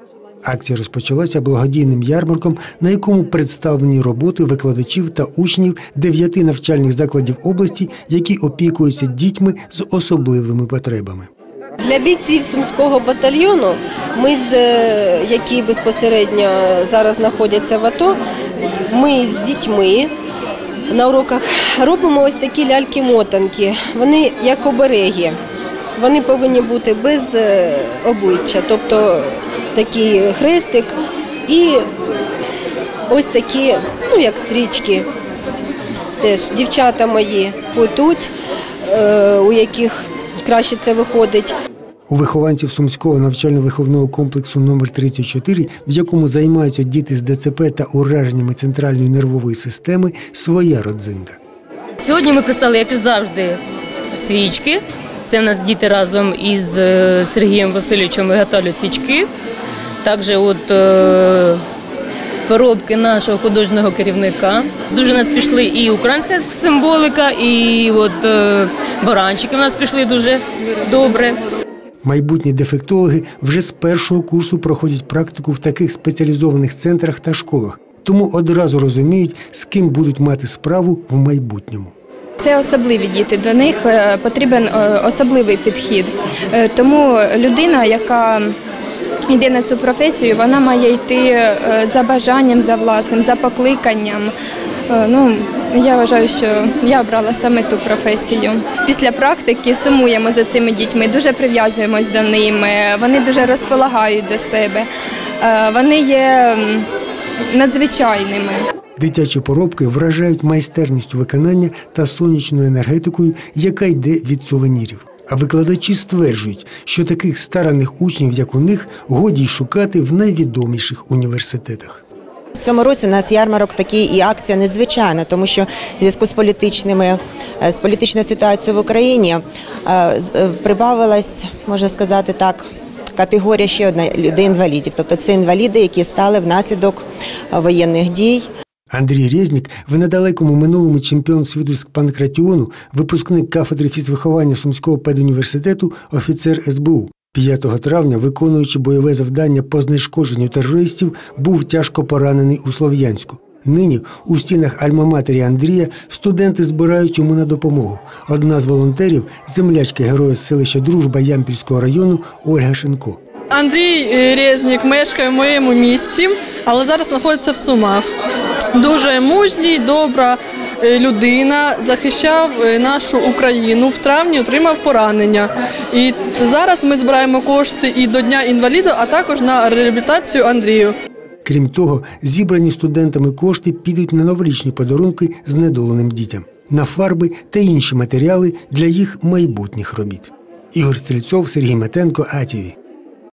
Акція розпочалася благодійним ярмарком, на якому представлені роботи викладачів та учнів 9 навчальних закладів області, які опікуються дітьми з особливими потребами. Для бійців Сумського батальйону, які безпосередньо зараз знаходяться в АТО, ми з дітьми на уроках робимо ось такі ляльки-мотанки. Вони як обереги. Вони повинні бути без обличчя, тобто такий хрестик і ось такі, як стрічки. Теж дівчата мої плетуть, у яких краще це виходить. У вихованців Сумського навчально-виховного комплексу номер 34, в якому займаються діти з ДЦП та ураженнями центральної нервової системи, своя родзинка. Сьогодні ми представили, як і завжди, свічки. Це в нас діти разом із Сергієм Васильовичем виготовлюють свічки. Також поробки нашого художнього керівника. Дуже у нас пішли і українська символіка, і баранчики у нас пішли дуже добре. Майбутні дефектологи вже з першого курсу проходять практику в таких спеціалізованих центрах та школах, тому одразу розуміють, з ким будуть мати справу в майбутньому. Це особливі діти, до них потрібен особливий підхід. Тому людина, яка йде на цю професію, вона має йти за бажанням, за власним, за покликанням. Я вважаю, що я обрала саме ту професію. Після практики сумуємо за цими дітьми, дуже прив'язуємось до ними, вони дуже розполагають до себе, вони є надзвичайними. Дитячі поробки вражають майстерністю виконання та сонячною енергетикою, яка йде від сувенірів. А викладачі стверджують, що таких старанних учнів, як у них, годі й шукати в найвідоміших університетах. В цьому році у нас ярмарок такий і акція незвичайна, тому що в зв'язку з політичною ситуацією в Україні прибавилась, можна сказати так, категорія ще одна людей інвалідів. Тобто це інваліди, які стали внаслідок воєнних дій. Андрій Резнік – в недалекому минулому чемпіон світу з панкратіону, випускник кафедри фізвиховання Сумського педуніверситету, офіцер СБУ. 5 травня, виконуючи бойове завдання по знешкодженню терористів, був тяжко поранений у Слов'янську. Нині у стінах альма-матері Андрія студенти збирають йому на допомогу. Одна з волонтерів – землячка героя з селища Дружба Ямпільського району Ольга Шенко. Андрій Резнік мешкає в моєму місті, але зараз знаходиться в Сумах. Дуже мужній, добра людина, захищав нашу Україну. В травні отримав поранення. І зараз ми збираємо кошти і до Дня інваліда, а також на реабілітацію Андрію. Крім того, зібрані студентами кошти підуть на новорічні подарунки знедоленим дітям, на фарби та інші матеріали для їх майбутніх робіт. Ігор Стрільцов, Сергій Метенко, АТВ.